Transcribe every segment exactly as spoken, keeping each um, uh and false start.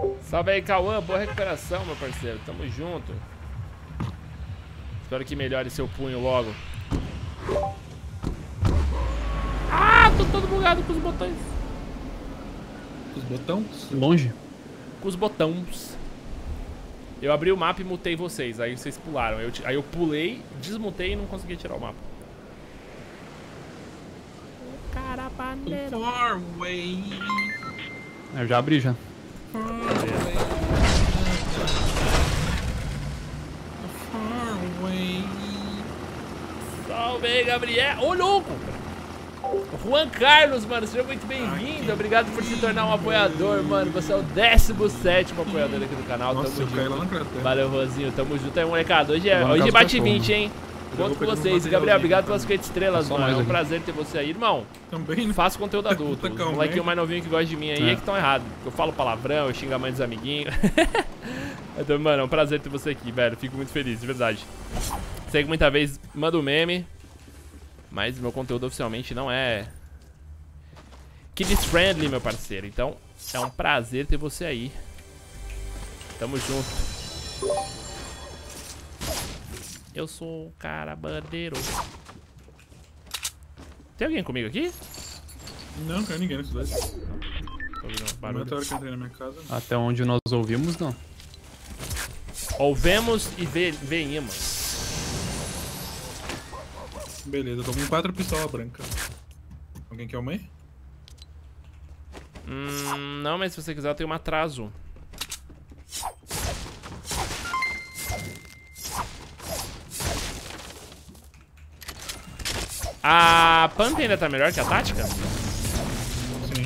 Salve aí, Cauã. Boa recuperação, meu parceiro. Tamo junto. Espero que melhore seu punho logo. Ah, tô todo bugado com os botões. Com os botões? Longe. Com os botões. Eu abri o mapa e mutei vocês. Aí vocês pularam. Eu, aí eu pulei, desmutei e não consegui tirar o mapa. Carapaneiro. Far away. Eu já abri já. Far away. Far away. Salve aí, Gabriel. Ô, louco! Juan Carlos, mano, seja muito bem-vindo. Obrigado por se tornar um apoiador, mano. Você é o décimo sétimo apoiador aqui do canal. Nossa, tamo eu caí lá junto. no cratera. Valeu, Rosinho. Tamo junto aí, molecada. Hoje, é, Lá no hoje caso bate do vinte, hein? Conto com vocês. Gabriel, obrigado pelas cinquenta estrelas, Só mano. mais É um aqui. prazer ter você aí, irmão. Também, né? Faço conteúdo adulto. Puta Os calma, molequinhos hein? mais novinhos que gostam de mim aí é, É. que estão errados. Eu falo palavrão, eu xingo a mãe dos amiguinhos. Então, mano, é um prazer ter você aqui, velho. Fico muito feliz, de verdade. Sei que muita vez manda um meme, mas meu conteúdo oficialmente não é kids friendly, meu parceiro. Então, é um prazer ter você aí. Tamo junto. Eu sou o cara bandeiro. Tem alguém comigo aqui? Não, não quero ninguém nesse dois. Tô ouvindo um barulho. Não é hora que eu entrei na minha casa. Até onde nós ouvimos, não. Ouvemos e ve veímos. Beleza, eu tô com quatro pistolas brancas. Alguém quer uma aí? Hum, não, mas se você quiser eu tenho um atraso. A Pump ainda tá melhor que a tática? Sim.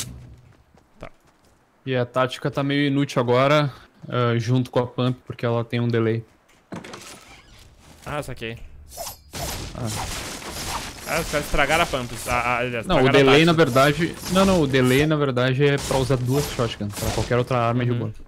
E a tática tá meio inútil agora, uh, junto com a Pump, porque ela tem um delay. Ah, saquei. Ah. Ah, os caras estragaram a Pump. Ah, ah, aliás, Não, o estragaram a delay tática. na verdade... Não, não, o delay na verdade é pra usar duas shotguns, pra qualquer outra arma de Uhum. boa.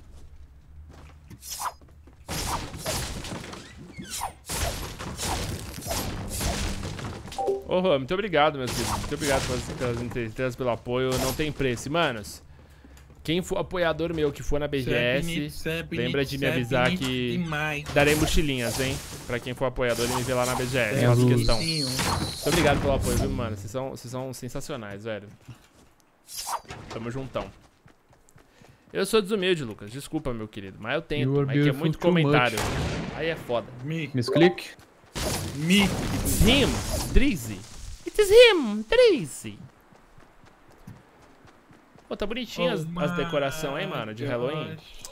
Ô, Rô, muito obrigado, meus queridos. Muito obrigado pelas, pelas inteiras, pelo apoio. Não tem preço. E, manos, quem for apoiador meu que for na B G S, lembra de me avisar que darei mochilinhas, hein? Pra quem for apoiador e me ver lá na B G S. Tem Faço as questão. luzes. Muito obrigado pelo apoio, viu, mano? Vocês são, vocês são sensacionais, velho. Tamo juntão. Eu sou desumilde, Lucas. Desculpa, meu querido. Mas eu tento. You are Mas que é beautiful muito too comentário. Aí é foda. Me. Misclick. Me. It's him, Drizzy. It is him, Drizzy. Pô, tá bonitinho as, Oh as my decorações aí, mano, de Halloween. gosh.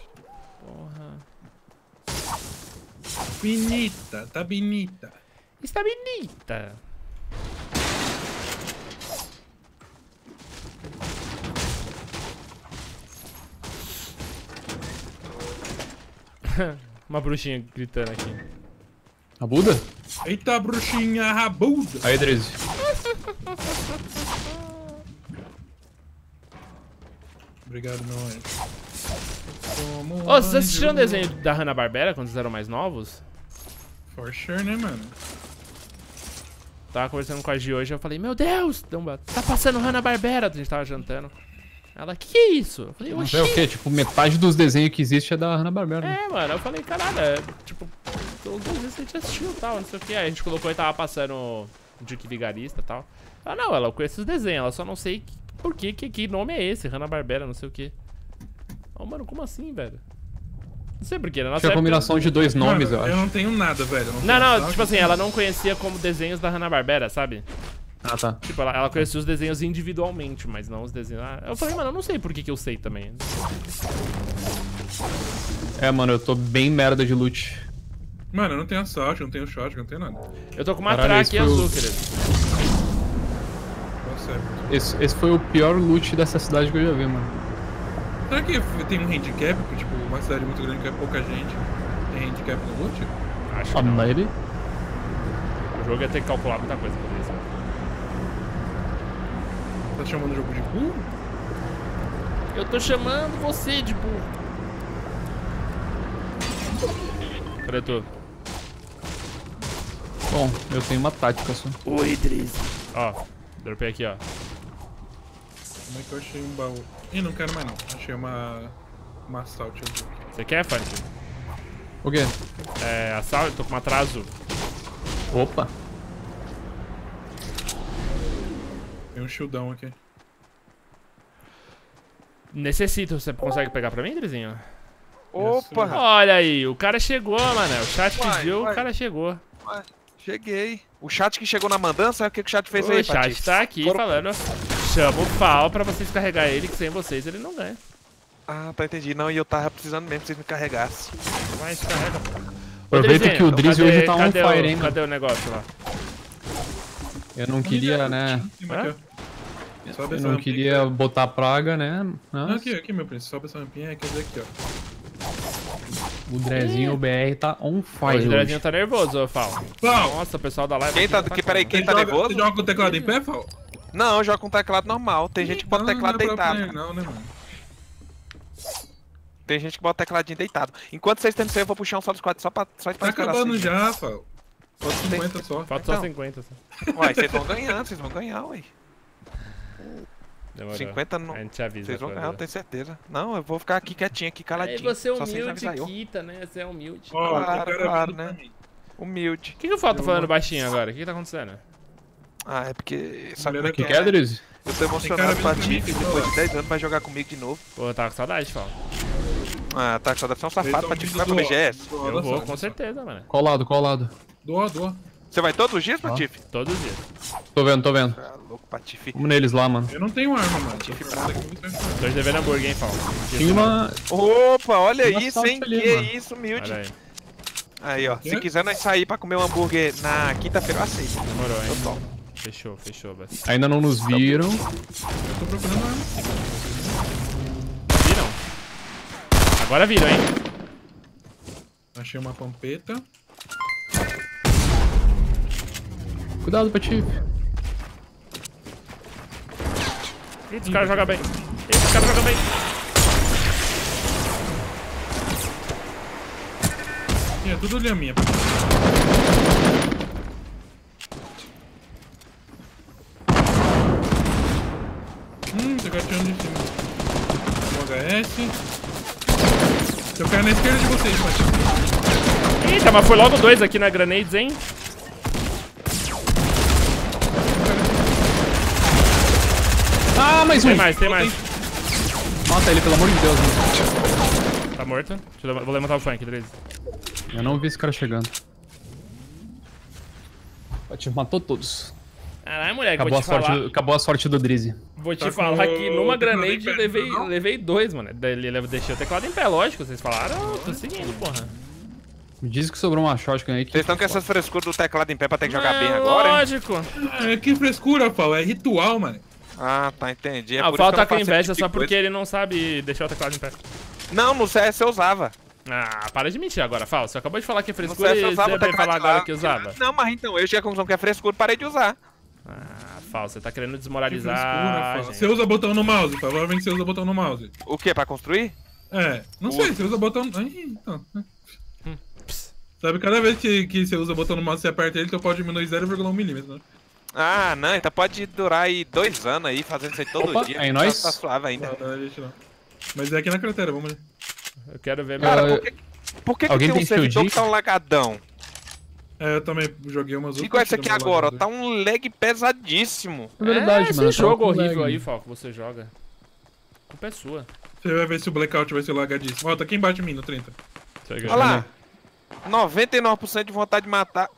Porra. Bonita, tá bonita. Está bonita. Uma bruxinha gritando aqui. A Buda? Eita, bruxinha rabuda. Aí, Drizzy. Obrigado, meu anjo. Como Ô, vocês anjo. assistiram o desenho da Hanna-Barbera quando vocês eram mais novos? For sure, né, mano? Tava conversando com a Gi hoje, eu falei, meu Deus, tá passando Hanna-Barbera, a gente tava jantando. Ela, que que é isso? Eu falei, oxi. É o quê? Tipo, metade dos desenhos que existe é da Hanna-Barbera. né? É, mano, eu falei, caralho, é, tipo, todos os vezes a gente assistiu e tal, não sei o que. Aí a gente colocou e tava passando o Dick Vigarista e tal. Ela, não, ela conhece os desenhos, ela só não sei que, por que, que, que nome é esse, Hanna-Barbera, não sei o que. Oh, mano, como assim, velho? Não sei porquê, na nossa Tinha a época... combinação de dois nomes, Mano, eu acho. não tenho nada, velho. Não, tenho não, nada. tipo assim, ela não conhecia como desenhos da Hanna-Barbera, sabe? Ah, tá. Tipo, ela, ela conhecia os desenhos individualmente, mas não os desenhos... Ah, eu falei, mano, eu não sei por que, que eu sei também. É, mano, eu tô bem merda de loot. Mano, eu não tenho assalto, eu não tenho shot, eu não tenho nada. Eu tô com uma Caralho, track esse foi o- azul, querido. Tá certo. Esse, esse foi o pior loot dessa cidade que eu já vi, mano. Será que tem um handicap? Tipo, uma cidade muito grande que é pouca gente. Tem handicap no loot? Acho que A não. maybe? O jogo ia ter que calcular muita coisa pra isso. Tá chamando o jogo de burro? Eu tô chamando você de burro. Cadê tu? Bom, eu tenho uma tática só. Oi, Drizzy. Ó, dropei aqui, ó. Como é que eu achei um baú? Ih, não quero mais não. Achei uma... Uma assalto, deixa eu ver aqui. Você quer, Fanny? O quê? É, assalto, tô com uma atraso. Opa. Tem um shieldão aqui. Necessito, você consegue pegar pra mim, Drizinho? Opa! Olha aí, o cara chegou, mano. O chat Vai, pediu, vai. o cara chegou. Ué, cheguei. O chat que chegou na mandança, sabe o que que o chat fez O aí, chat Patife? tá aqui Foram- falando. Chama o pau pra vocês carregar ele, que sem vocês ele não ganha. Ah, tá, entendi. Não, e eu tava precisando mesmo que vocês me carregassem. Vai, se carrega. Aproveita que o Drizzy cadê- hoje tá on cadê o- fire, hein, mano. Cadê o negócio lá? Eu não queria, né? Aqui, ó. Sobe Eu essa não rampinha queria aqui, botar praga, né? ó. Mas Aqui, aqui, meu príncipe. Sobe essa rampinha, quer dizer aqui, ó. o Drezinho, o B R, tá on O fire Drezinho hoje. tá nervoso, eu falo. Pau! Nossa, o pessoal da live. Quem aqui tá, pra que, peraí, quem Você tá joga- nervoso? Você joga com o teclado em pé, Fal? Não, eu jogo com teclado normal. Tem gente que bota Não, teclado não é pra deitado. player, Não, né, mano? Tem gente que bota tecladinho deitado. Enquanto vocês tentam isso aí, eu vou puxar um solo squad só pra, só pra Tá esperar acabando vocês. já, Fal. Falta cinquenta só. Falta só Então. cinquenta. Só. Uai, vocês vão ganhar, vocês vão ganhar, ué. Demorou. cinquenta não. A gente avisa. Vocês vão pra ganhar, eu ver. tenho certeza. Não, eu vou ficar aqui quietinho, aqui Aí caladinho. você é só vocês humilde, avisarem eu. quita, né? Você é humilde. O Ó, Claro, eu quero claro, ajuda né? pra mim. Humilde. que, que o Falta Eu falando vou- baixinho agora? O que, que tá acontecendo? Ah, é porque. Sabe Mulher como é Que que que é, é? Drizzy? Eu tô Tem emocionado cara com a vindo pra mim, Tiff, filho, depois ó. de dez anos vai jogar comigo de novo. Pô, tá com saudade, Fala. Ah, tá, só deve ser um Eles safado tão pra Tiff. vindo Vai pro do- B G S? do- Eu da vou, sala, com da certeza, mano. Qual lado, qual lado? sala. Doa, doa. Você vai todos os dias pra Ó. Tiff? Todos os dias. Tô vendo, tô vendo. Ah, louco pra Tiff. Vamos neles lá, mano. Eu não tenho arma, mano. Tiff Tô bravo. falando aqui, mas- Dois devendo hambúrguer, hein, Fala. Tinha uma... Opa, olha Tem uma isso, salsa hein? ali, que mano. isso, humilde. Olha aí. Aí, ó. Se Quê? quiser nós sair pra comer um hambúrguer na quinta-feira, eu aceito. Demorou, hein? Eu topo. Fechou, fechou, Bas. Ainda não nos viram. Eu tô procurando arma. Viram? Agora viram, hein? Achei uma pampeta. Cuidado, Patife. Ih, esse cara joga bem. Esse cara joga bem. Sim, é tudo linha minha. Hum, tô gateando de cima. O H S. Eu caio na esquerda de vocês, Pati. Eita, mas foi logo dois aqui na Grenades, hein? Ah, mais um. Tem mais, tem mais. Mata ele, pelo amor de Deus, mano. Tá morto. Deixa eu levar- vou levantar o flank, Drizzy. Eu não vi esse cara chegando. Patife matou todos. Caralho, moleque, Acabou vou a, te sorte falar. do, acabou a sorte do Drizzy. Vou te Tá com falar que numa o teclado granade em pé, eu levei, não? levei dois, mano. Daí ele leva- deixei o teclado em pé, lógico. Vocês falaram, eu tô seguindo, porra. Me diz que sobrou uma shotgun aí que... Vocês estão com essas frescuras do teclado em pé pra ter que jogar É, bem agora, hein? lógico. É, que frescura, Paulo. É ritual, mano. Ah, tá, entendi. É Ah, o por isso Falta que eu tá com não faço esse inveja tipo só de porque coisa. ele não sabe deixar o teclado em pé. Não, no C S eu usava. Ah, para de mentir agora, Fal. Você acabou de falar que é No frescura C S e eu usava você o vai teclado falar de agora lá. que usava. Não, mas então, eu cheguei à conclusão que é frescura e parei de usar. Ah, Fal, você tá querendo Que desmoralizar. frescura, a Paulo. gente. Você usa botão no mouse, Paulo. Provavelmente você usa botão no mouse. O que, pra construir? É, não sei, você usa botão. Ih, então. Pss. Sabe, cada vez que, que você usa botão no mouse e você aperta ele, teu pau diminui zero vírgula um milímetro, né? Ah, não, então pode durar aí dois anos aí, fazendo isso aí todo Opa, dia. aí tá- nós? Tá suave ainda. Não, não, a gente não. Mas é aqui na cratera, vamos ver. Eu quero ver meu. Cara, Ah, por que, por que, que alguém tem um tem servidor shield? que tá um lagadão? É, eu também joguei umas outras. Igual esse aqui partidas agora, ó, mais tá um lag pesadíssimo. É verdade, é, mano. esse jogo tá com horrível lag. aí, Fal, que você joga. A culpa é sua. Você vai ver se o blackout vai ser lagadíssimo. Ó, tá aqui embaixo de mim, no trinta. Olha lá, noventa e nove por cento de vontade de matar.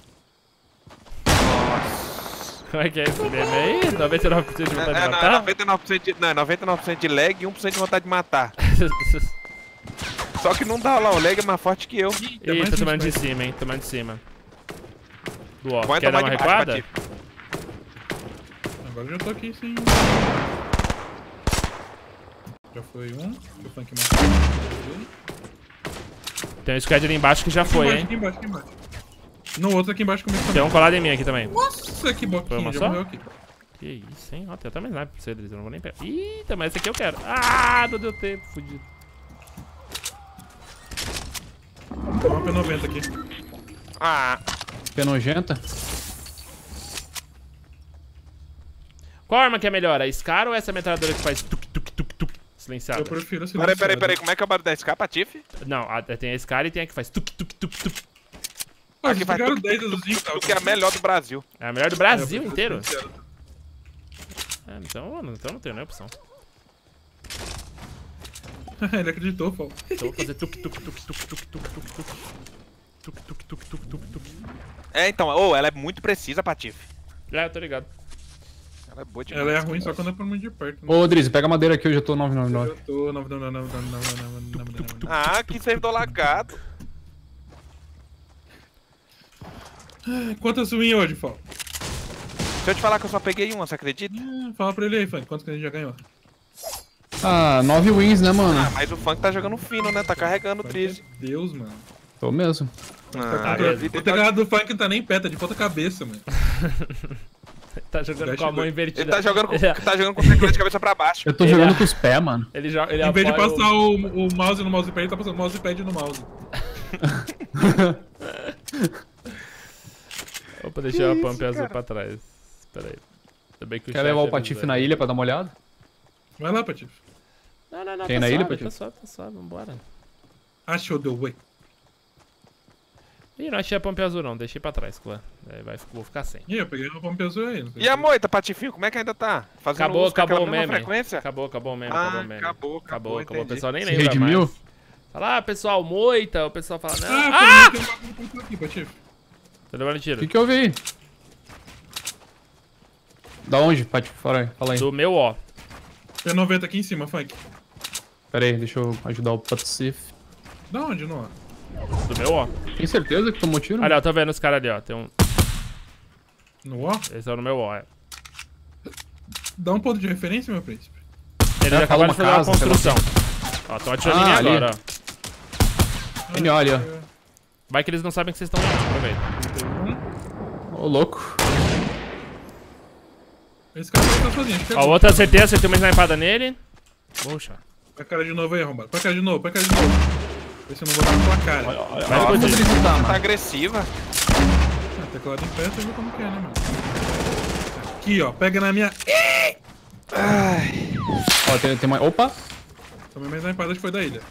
Como é que é esse meme aí? noventa e nove por cento de É, vontade é, de não, é matar? noventa e nove por cento de, não, é noventa e nove por cento de lag e um por cento de vontade de matar. Só que não dá lá, o lag é mais forte que eu. É Ih, mais tá tomando de gente, cima, hein? Tomando de cima. Do ó, Pode quer dar tomar uma de baixo, recuada? Patife. Agora eu já tô aqui sem. Já foi um. Deixa eu funk mais. Tem um squad ali embaixo que já Aqui foi, embaixo, hein? aqui embaixo, aqui embaixo. No outro aqui embaixo comigo Tem também. um colado em mim aqui também. Nossa, que Foi boquinha, uma já só? morreu aqui. Que isso, hein? Ó, tem até mais sniper pra você, Drizzy, eu não vou nem pegar. Eita, mas esse aqui eu quero. Ah, não deu tempo, fudido. Tem uma P noventa aqui. Ah, Pé nojenta. Qual arma que é melhor? A Scar ou essa metralhadora que faz tuk tuk tuk tuk? silenciada. Eu prefiro a Peraí, silenciada. peraí, peraí. Como é que é o barulho da Scar, Patife? Não, a- tem a Scar e tem a que faz tuk tuk tuk tuk. Ah, Aqui vocês vai pegaram tudo, dez tudo, azulzinhos, tudo, tá? tudo que é a melhor do Brasil. É a melhor do É, Brasil eu prefiro inteiro. silenciada. É, então, mano, então não tem nem opção. Ele acreditou, Fal. Então vou fazer tuk tuk tuk tuk tuk tuk tuk tuk. Tuk tuk tuk tuk tuk tuk. É, então, ô, ela é muito precisa, Patife. É, eu tô ligado. Ela é boa demais. Ela é ruim só quando é por muito de perto. Né? Ô, Drizzy, pega a madeira aqui, eu já tô nove nove nove. Eu tô nove nove nove nove nove nove nove nove. Ah, que servidor lagado. Quantas win hoje, Fal? Se eu te falar que eu só peguei uma, você acredita? Ah, fala pra ele aí, Funk. Quantos que a gente já ganhou? Ah, nove wins, né, mano? Ah, mas o Funk tá jogando fino, né? Tá carregando o Drizzy. Deus, mano. Tô mesmo. Ah, contra- a O vida teclado do Funk não tá nem pé, tá de ponta cabeça, mano. Tá jogando Dash com a mão dois. invertida. Ele tá jogando com, Ele, tá jogando com o teclado de cabeça pra baixo. Eu tô Ele jogando é- com os pés, mano. ele joga. Ele Em vez de apoia passar o, o mouse no mousepad, ele tá passando o mousepad no mouse. Opa, deixei a pump azul pra trás. Espera aí. Ainda bem que o Quer chat levar o avisou. Patife na ilha pra dar uma olhada? Vai lá, Patife. Não, não, não. Tem tá na ilha, suave, Patife? tá suave, tá suave, vambora. Achou, deu way. Ih, não achei a pump azul não, deixei pra trás, clã. Aí vai, vou ficar sem. Ih, eu peguei uma pompa azul aí. não sei E a se- moita, Patifinho, como é que ainda tá? Fazendo Acabou, uso com aquela acabou o mesma meme. frequência? Acabou, acabou o meme, Ah, acabou o meme. acabou, acabou, acabou, acabou. O entendi. pessoal nem Se lembra redimiu? mais. Fala, ah, pessoal, moita. O pessoal fala, não. Ah, Ah! ah! Tem um bagulho pra tu aqui, Patife. Tô levando O tiro. que que houve aí? Da onde, Patife? Fala aí, fala aí. Do meu ó. P noventa aqui em cima, Funk. Pera aí, deixa eu ajudar o Patife. Da onde, não? ó? Do meu ó. Tem certeza que tomou tiro? Olha, eu tô vendo os caras ali, ó. Tem um. No ó? Esse é no meu ó, é. Dá um ponto de referência, meu príncipe. Eles É, acabaram de fala fazer uma uma casa, construção. Ó, tão atirando Ah, em mim ali. agora, ó. Ele olha. Vai que eles não sabem que vocês estão lá, aproveita. Ô, louco. Esse cara vai estar sozinho, acho que é Ó, bom. outra certeza, acertei uma snipada nele. Puxa. Põe a cara de novo aí, arrombado. Põe a cara de novo, põe a cara de novo. Vê se eu não vou dar na tua cara. Olha, olha, Vai olha como o explodir. Drizzy tá, Tá mano. agressiva. Ah, teclado em pé, você viu como que é, né, mano? Aqui, ó. Pega na minha... Ó, tem, tem mais... Opa! Tomei mais snipada, acho que foi da ilha.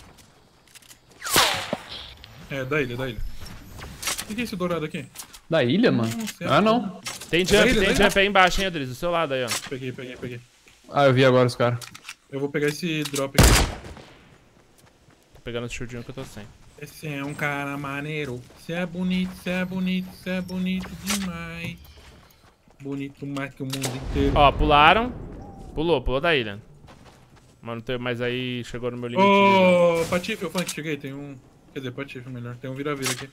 É, da ilha, da ilha. O que que é esse dourado aqui? Da ilha, mano? certo. Ah, não. Tem jump, Ele, tem né? jump aí embaixo, hein, Adriles? Do seu lado aí, ó. Peguei, peguei, peguei. Ah, eu vi agora os caras. Eu vou pegar esse drop aqui. Tô pegando o shieldinho que eu tô sem. Esse é um cara maneiro. Cê é bonito, cê é bonito, cê é bonito demais. Bonito mais que o mundo inteiro. Ó, pularam. Pulou, pulou da ilha. Mano, tem, mas aí chegou no meu limite. Ô, Patife, ô Funk, cheguei. Tem um... Quer dizer, Patife melhor. Tem um vira-vira aqui.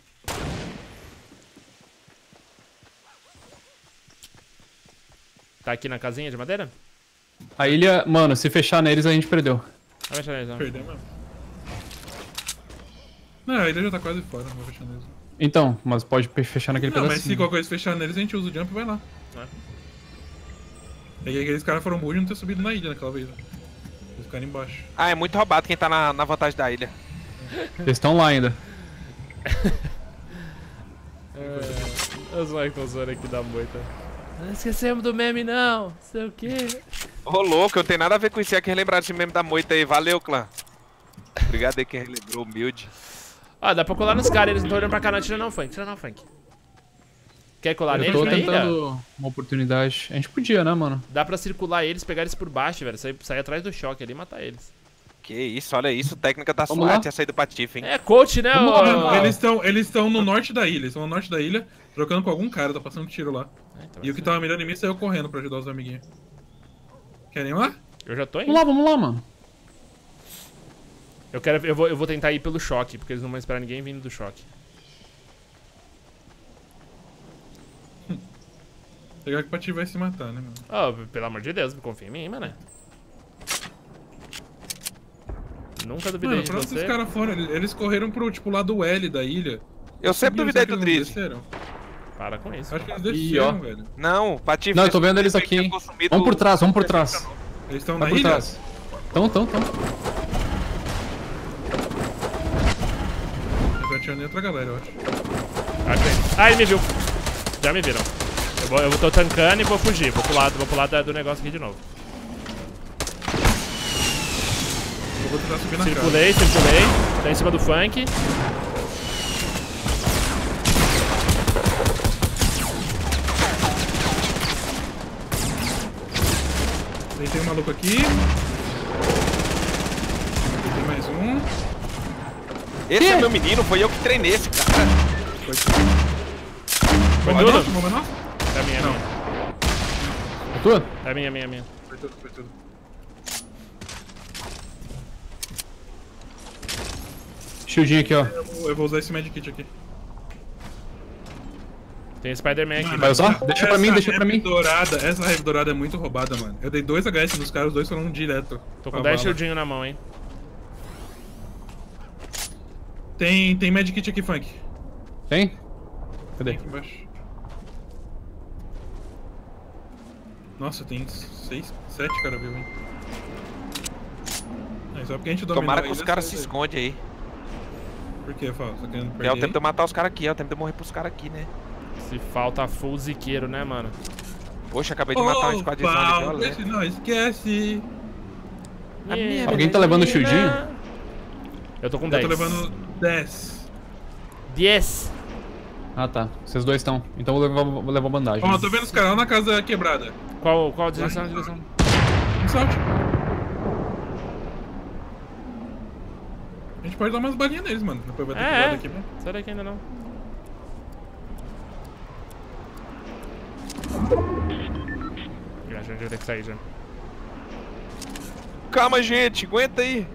Tá aqui na casinha de madeira? A ilha, mano, se fechar neles a gente perdeu. Vai fechar eles, ó. Perdeu mesmo. Não, a ilha já tá quase fora, não vou fechar neles. Então, mas pode pe- fechar naquele Não, mas pedacinho. se qualquer coisa fechar neles, a gente usa o jump e vai lá. É. É que aqueles caras foram burros de não ter subido na ilha naquela vez. Né? Eles ficaram embaixo. Ah, é muito roubado quem tá na, na vantagem da ilha. Eles estão lá ainda. É, os moleques estão zoando aqui da moita. Não esquecemos do meme, não. Sei o quê. Ô, louco, eu não tenho nada a ver com isso. É que relembrar esse meme da moita aí. Valeu, clã. Obrigado aí quem relembrou, humilde. Ó, dá pra colar nos caras, eles não estão olhando pra cá, não. Tira não, Funk. Tira não, Funk. Quer colar Eu neles tô na ilha? tentando uma oportunidade. A gente podia, né, mano? Dá pra circular eles, pegar eles por baixo, velho. Sair, sair atrás do choque ali e matar eles. Que isso, olha isso. Técnica da Vamos SWAT lá. ia sair do Patife, hein? É coach, né, Vamos ô? lá, Mano, eles estão eles estão no norte da ilha. Eles estão no norte da ilha, trocando com algum cara, tá passando tiro lá. É, então E o que tava mirando em mim saiu correndo pra ajudar os amiguinhos. Querem ir lá? Eu já tô indo. Vamos lá, vamos lá, mano. Eu, quero, eu, vou, eu vou tentar ir pelo choque, porque eles não vão esperar ninguém vindo do choque. Pegar que o Pati vai se matar, né, mano? Oh, pelo amor de Deus, confia em mim, mano. Nunca duvidei Mano, de pra onde você. os caras foram? Eles, eles correram pro, tipo, lado L da ilha. Eu sempre Subiram, duvidei será que do eles não Drizzy. desceram? Para com isso. Acho que eles Ih, ó. desceram, velho. Não, Patife... Não, eu tô vendo eles aqui, hein. Vamos por trás, vamos por trás. Eles estão Vai na por ilha? trás. Tão, tão, tão. Eles atirando em outra galera, eu acho. Achei. Ah, ele me viu. Já me viram. Eu, vou, eu tô tancando e vou fugir. Vou pro lado, vou pro lado da- do negócio aqui de novo. Eu vou tentar subir na casa. Circulei, circulei. Tá em cima do funk. Tem um maluco aqui. Tem mais um. Esse é meu menino, foi eu que treinei esse cara. Foi, Foi Bomba tudo? nossa? Bomba nossa? É minha, é Não. minha. É tua? É minha, minha, minha. Foi tudo, foi tudo. Shieldinho aqui, ó. Eu vou, eu vou usar esse medkit aqui. Tem Spider-Man aqui. Vai usar? Deixa pra mim, deixa pra mim. Dourada, essa rave dourada é muito roubada, mano. Eu dei dois H S nos caras, os dois foram direto. Tô pra com dez bala. shieldinho na mão, hein. Tem, tem medkit aqui, Funk. Tem? Tem Cadê? aqui embaixo. Nossa, tem seis, sete cara viu, hein. É, só porque a gente dominou Tomara que a os ilha, caras só se isso aí. escondem aí. Por que, Fala? Tá querendo perder? É o tempo de eu matar os caras aqui, é o tempo de eu morrer pros caras aqui, né? Se falta full ziqueiro, né, mano? Poxa, acabei de matar um squadzão ali Pau, violento. esse não, esquece. A minha Alguém tá levando o shieldinho? Eu tô com Eu dez. tô levando dez. dez. Ah, tá. Vocês dois estão. Então eu vou levar, vou levar bandagem. Ó, tô vendo os caras lá na casa quebrada. Qual, qual a direção? A direção? Um salte. A gente pode dar umas balinhas neles, mano. Depois vai ter que É, pular é. daqui, né? Sai daqui ainda não. Já, já, já tem que sair já. Calma, gente, aguenta aí.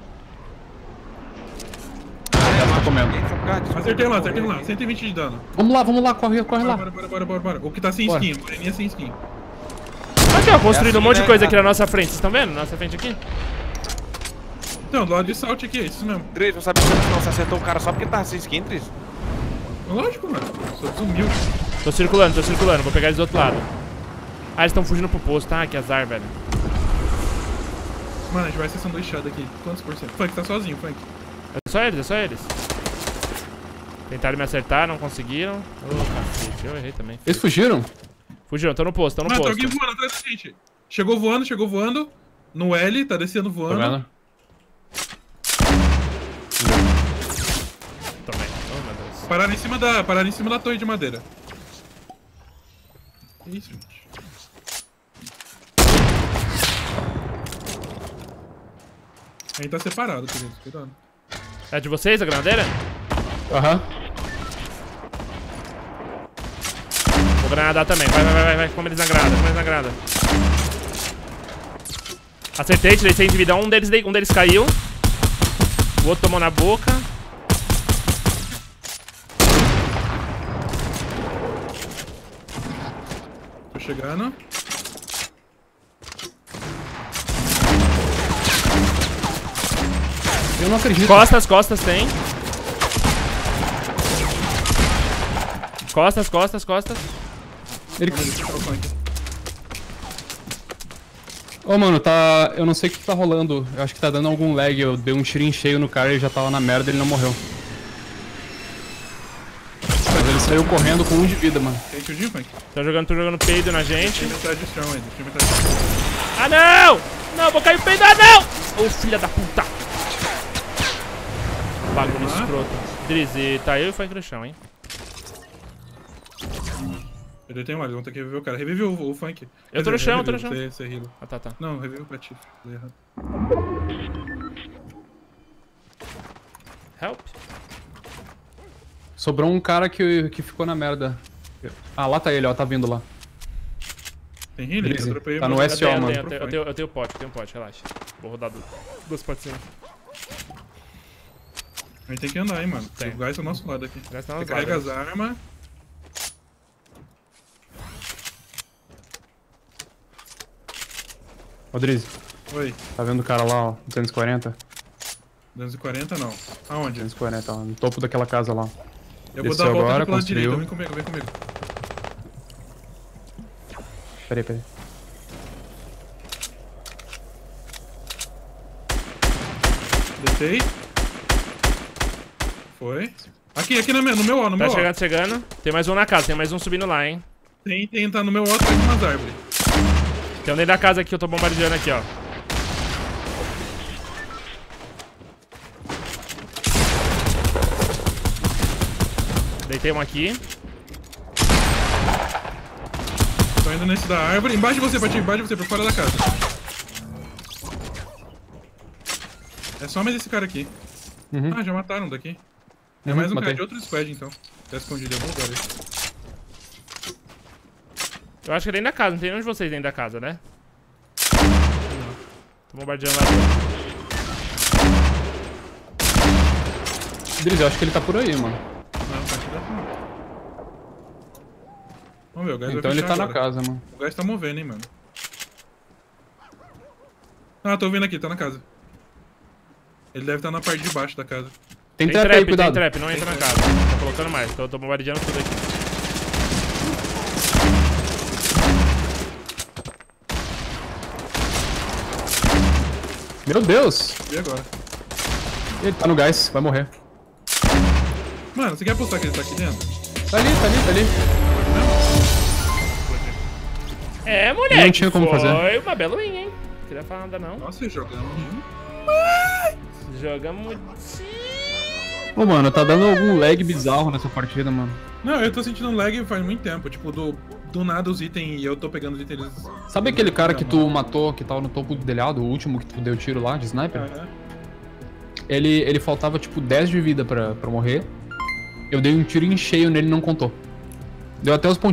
Tá comendo. Acertei lá, acertei lá. cento e vinte de dano. Vamos lá, vamos lá, corre, corre Bora, lá. bora, bora, bora, bora, bora. O que tá sem Bora. skin, moreninha sem skin. Aqui, ó, construindo É um assim, monte de né? coisa aqui na nossa frente. Vocês estão vendo? Na nossa frente aqui? Então, do lado de salte aqui, é isso mesmo. Tris, não sabe se não você acertou o cara só porque tá sem skin, Tris? Lógico, mano. Sou desumilde. Tô circulando, tô circulando. Vou pegar eles do outro lado. Ah, eles estão fugindo pro posto. Ah, que azar, velho. Mano, a gente vai ser sanduichado aqui. Quantos por cento? Funk tá sozinho, Funk. É só eles, é só eles. Tentaram me acertar, não conseguiram. Ô, cacete, eu errei também. Eles fugiram? Fugiram, tô no posto, tô no Mano, tem posto. alguém voando atrás da gente. Chegou voando, chegou voando. No L, tá descendo Tá voando. vendo? Tomei. Oh, meu Deus. Pararam em cima da, pararam em cima da torre de madeira. Que isso, gente? A gente tá separado, queridos. Cuidado. É de vocês a granadeira? Aham. Vou granadar também. Vai, vai, vai, vai, vai. Come eles na granada, come eles na granada. Acertei, tirei cem de vida. Um deles, um deles caiu. O outro tomou na boca. Tô chegando. Eu não acredito. Costas, costas tem. Costas, costas, costas. Ele... Vamos deixar o funk. Ô, mano, tá... Eu não sei o que tá rolando. Eu acho que tá dando algum lag. Eu dei um tiro em cheio no cara e ele já tava na merda e ele não morreu. Mas ele saiu correndo com um de vida, mano. Tem shieldinho, Funk? Tô jogando, tô jogando peido na gente. Tem metade de strong ainda. Tem metade de strong. Ah, não! Não, vou cair o peido, ah, não! Ô, filha da puta! Bagulho Ah. escroto. Drizzy, tá eu e foi no chão, hein? Eu tenho mais, vamos ter que reviver o cara. Revive o, o Funk. Eu tô no chão, eu tô no chão. Você, você heala. Ah, tá, tá. Não, revive o Patife. Dei errado. Help. Sobrou um cara que, que ficou na merda. Ah, lá tá ele, ó. Tá vindo lá. Tem healing? Beleza. Eu dropei Tá o no meu- S O, eu tenho, mano. eu tenho, eu tenho, eu tenho pote, eu tenho pote, relaxa. Vou rodar du- duas potezinhas. A gente tem que andar, hein, mano. Tem. O gás tá do nosso lado aqui. Gás tá Você nas carrega vagas. as armas. Rodrigo, Oi. tá vendo o cara lá, ó? duzentos e quarenta? duzentos e quarenta não. Aonde? duzentos e quarenta, ó. No topo daquela casa lá. Eu vou Desceu dar a volta agora, aqui pro lado construiu. direito. Vem comigo, vem comigo. Peraí, peraí. Descei. Foi. Aqui, aqui no meu, no meu ó, no Tá meu ó. chegando, chegando. Tem mais um na casa, tem mais um subindo lá, hein? Tem, tem, tá no meu ó, atrás de umas árvores. Tem um dentro da casa aqui que eu tô bombardeando aqui, ó. Deitei um aqui. Tô indo nesse da árvore. Embaixo de você, Patinho. Embaixo de você, pra fora da casa. É só mais esse cara aqui. Uhum. Ah, já mataram um daqui. É Uhum, mais um matei. cara de outro squad, então. Tá escondido em algum lugar aí. Eu acho que é dentro da casa, não tem nenhum de vocês dentro da casa, né? Tô bombardeando lá dentro. Driz, eu acho que ele tá por aí, mano. Não, tá aqui dentro não. Vamos ver, o gás Então vai ele fechar tá na agora. casa, mano. O gás tá movendo, hein, mano. Ah, tô vendo aqui, tá na casa. Ele deve estar na parte de baixo da casa. Tem, Tem trap, aí, trap, tem cuidado. trap, não entra na casa. Tá colocando mais, tô, tô bombardeando tudo aqui. Meu Deus! E agora? Ele tá no gás, vai morrer. Mano, você quer apostar que ele tá aqui dentro? Tá ali, tá ali, tá ali. É, moleque, Não tinha como foi fazer. uma bela win, hein? Não queria falar nada, não. Nossa, jogamos. Jogamos... Ô, mano, tá dando algum lag bizarro nessa partida, mano. Não, eu tô sentindo lag faz muito tempo. Tipo, do, do nada os itens e eu tô pegando os itens. Sabe aquele cara que tu matou, que tava no topo do telhado, o último que tu deu tiro lá, de sniper? Aham. Ele, ele faltava, tipo, dez de vida pra, pra morrer. Eu dei um tiro em cheio nele e não contou. Deu até os pontinhos